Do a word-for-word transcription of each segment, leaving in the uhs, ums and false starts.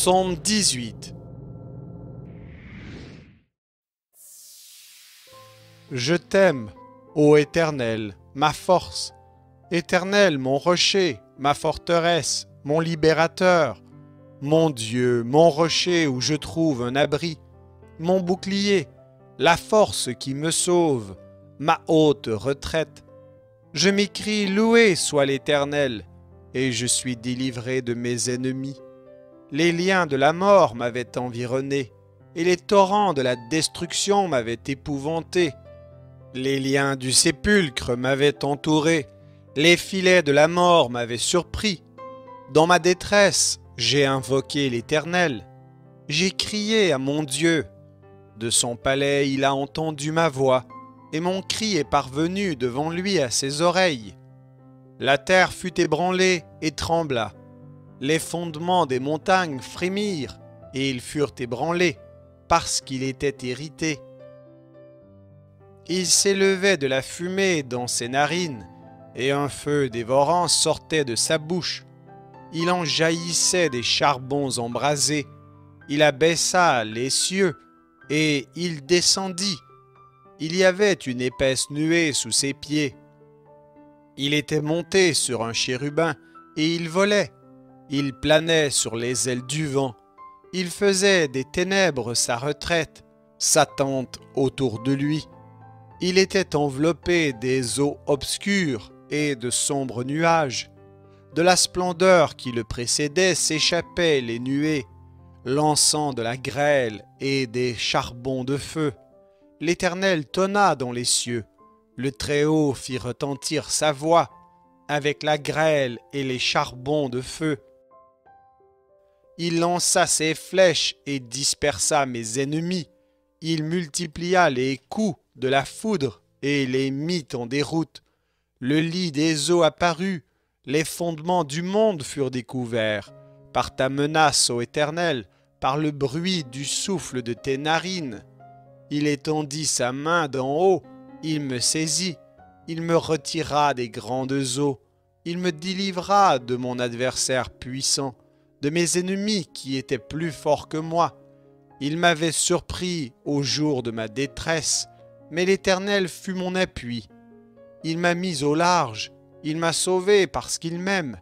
Psaume dix-huit. Je t'aime, ô Éternel, ma force. Éternel, mon rocher, ma forteresse, mon libérateur. Mon Dieu, mon rocher où je trouve un abri. Mon bouclier, la force qui me sauve, ma haute retraite. Je m'écrie, loué soit l'Éternel, et je suis délivré de mes ennemis. Les liens de la mort m'avaient environné, et les torrents de la destruction m'avaient épouvanté. Les liens du sépulcre m'avaient entouré, les filets de la mort m'avaient surpris. Dans ma détresse, j'ai invoqué l'Éternel. J'ai crié à mon Dieu. De son palais, il a entendu ma voix, et mon cri est parvenu devant lui à ses oreilles. La terre fut ébranlée et trembla. Les fondements des montagnes frémirent, et ils furent ébranlés, parce qu'il était irrité. Il s'élevait de la fumée dans ses narines, et un feu dévorant sortait de sa bouche. Il en jaillissait des charbons embrasés. Il abaissa les cieux, et il descendit. Il y avait une épaisse nuée sous ses pieds. Il était monté sur un chérubin, et il volait. Il planait sur les ailes du vent. Il faisait des ténèbres sa retraite, sa tente autour de lui. Il était enveloppé des eaux obscures et de sombres nuages. De la splendeur qui le précédait s'échappaient les nuées, l'encens de la grêle et des charbons de feu. L'Éternel tonna dans les cieux. Le Très-Haut fit retentir sa voix avec la grêle et les charbons de feu. Il lança ses flèches et dispersa mes ennemis. Il multiplia les coups de la foudre et les mit en déroute. Le lit des eaux apparut, les fondements du monde furent découverts. Par ta menace, ô Éternel, par le bruit du souffle de tes narines. Il étendit sa main d'en haut, il me saisit, il me retira des grandes eaux. Il me délivra de mon adversaire puissant, de mes ennemis qui étaient plus forts que moi. Il m'avait surpris au jour de ma détresse, mais l'Éternel fut mon appui. Il m'a mis au large, il m'a sauvé parce qu'il m'aime.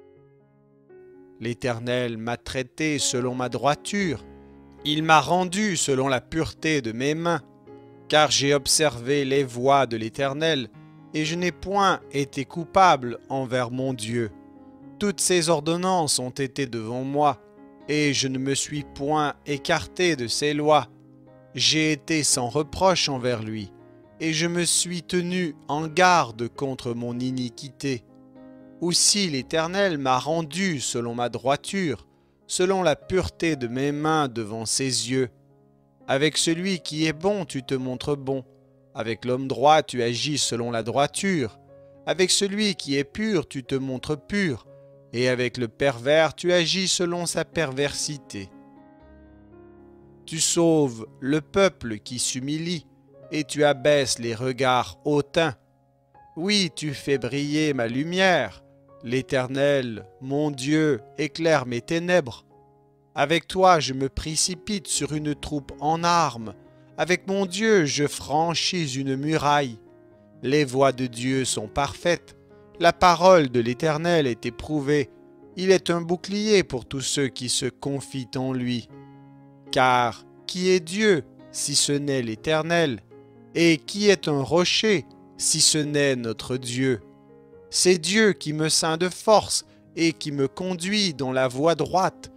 L'Éternel m'a traité selon ma droiture, il m'a rendu selon la pureté de mes mains, car j'ai observé les voies de l'Éternel, et je n'ai point été coupable envers mon Dieu. Toutes ses ordonnances ont été devant moi, et je ne me suis point écarté de ses lois. J'ai été sans reproche envers lui, et je me suis tenu en garde contre mon iniquité. Aussi l'Éternel m'a rendu selon ma droiture, selon la pureté de mes mains devant ses yeux. Avec celui qui est bon, tu te montres bon. Avec l'homme droit, tu agis selon la droiture. Avec celui qui est pur, tu te montres pur. Et avec le pervers, tu agis selon sa perversité. Tu sauves le peuple qui s'humilie, et tu abaisses les regards hautains. Oui, tu fais briller ma lumière. L'Éternel, mon Dieu, éclaire mes ténèbres. Avec toi, je me précipite sur une troupe en armes. Avec mon Dieu, je franchis une muraille. Les voies de Dieu sont parfaites. La parole de l'Éternel est éprouvée. Il est un bouclier pour tous ceux qui se confient en lui. Car qui est Dieu si ce n'est l'Éternel? Et qui est un rocher si ce n'est notre Dieu? C'est Dieu qui me ceint de force et qui me conduit dans la voie droite.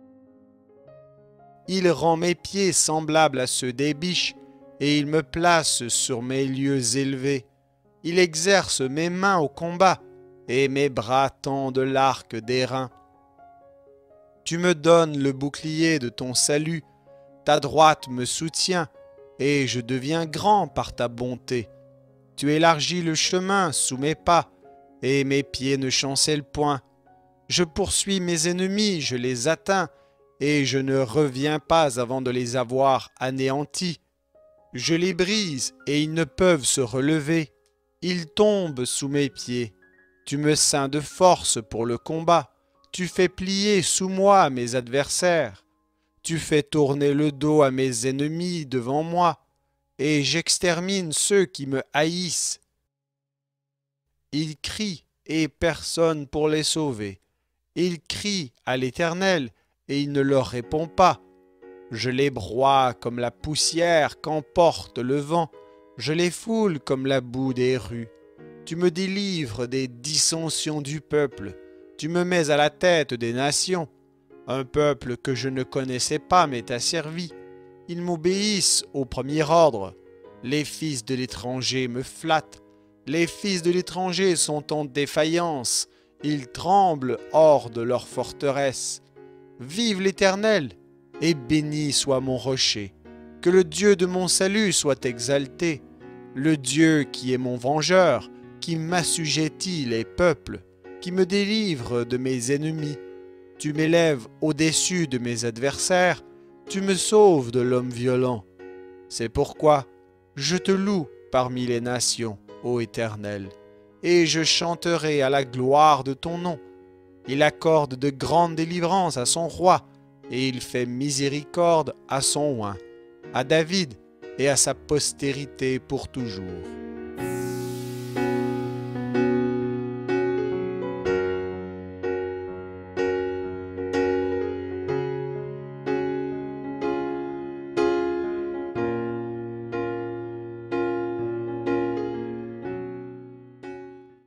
Il rend mes pieds semblables à ceux des biches, et il me place sur mes lieux élevés. Il exerce mes mains au combat, et mes bras tendent l'arc d'airain. Tu me donnes le bouclier de ton salut, ta droite me soutient, et je deviens grand par ta bonté. Tu élargis le chemin sous mes pas, et mes pieds ne chancellent point. Je poursuis mes ennemis, je les atteins, et je ne reviens pas avant de les avoir anéantis. Je les brise, et ils ne peuvent se relever. Ils tombent sous mes pieds. Tu me ceins de force pour le combat. Tu fais plier sous moi mes adversaires. Tu fais tourner le dos à mes ennemis devant moi, et j'extermine ceux qui me haïssent. Ils crient, et personne pour les sauver. Ils crient à l'Éternel, et il ne leur répond pas. Je les broie comme la poussière qu'emporte le vent. Je les foule comme la boue des rues. Tu me délivres des dissensions du peuple. Tu me mets à la tête des nations. Un peuple que je ne connaissais pas m'est asservi. Ils m'obéissent au premier ordre. Les fils de l'étranger me flattent. Les fils de l'étranger sont en défaillance. Ils tremblent hors de leur forteresse. Vive l'Éternel, et béni soit mon rocher. Que le Dieu de mon salut soit exalté. Le Dieu qui est mon vengeur, qui m'assujettit les peuples, qui me délivre de mes ennemis. Tu m'élèves au-dessus de mes adversaires, tu me sauves de l'homme violent. C'est pourquoi je te loue parmi les nations, ô Éternel, et je chanterai à la gloire de ton nom. Il accorde de grandes délivrances à son roi, et il fait miséricorde à son oint, à David et à sa postérité pour toujours.